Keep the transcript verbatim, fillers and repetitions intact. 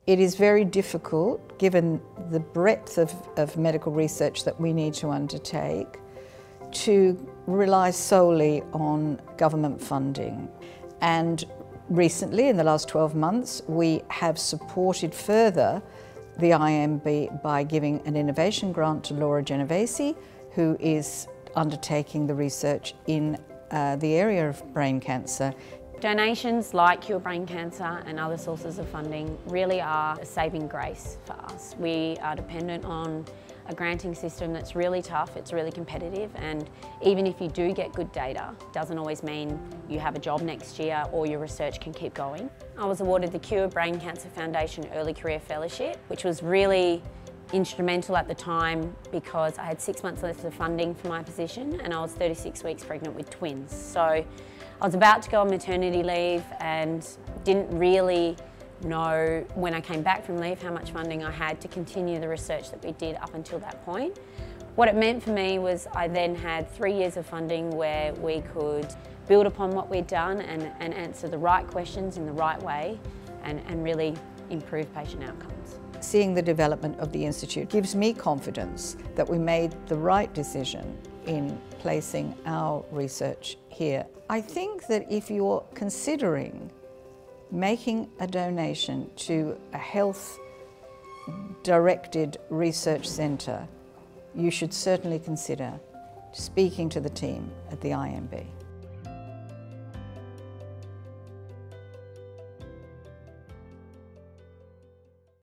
It is very difficult, given the breadth of, of medical research that we need to undertake, to rely solely on government funding. And recently, in the last twelve months, we have supported further the I M B by giving an innovation grant to Laura Genovese, who is undertaking the research in uh, the area of brain cancer. Donations like Cure Brain Cancer and other sources of funding really are a saving grace for us. We are dependent on a granting system that's really tough, it's really competitive, and even if you do get good data, it doesn't always mean you have a job next year or your research can keep going. I was awarded the Cure Brain Cancer Foundation Early Career Fellowship, which was really instrumental at the time because I had six months left of funding for my position and I was thirty-six weeks pregnant with twins. So I was about to go on maternity leave and didn't really know when I came back from leave how much funding I had to continue the research that we did up until that point. What it meant for me was I then had three years of funding where we could build upon what we'd done and, and answer the right questions in the right way and, and really improve patient outcomes. Seeing the development of the Institute gives me confidence that we made the right decision in placing our research here. I think that if you're considering making a donation to a health-directed research centre, you should certainly consider speaking to the team at the I M B.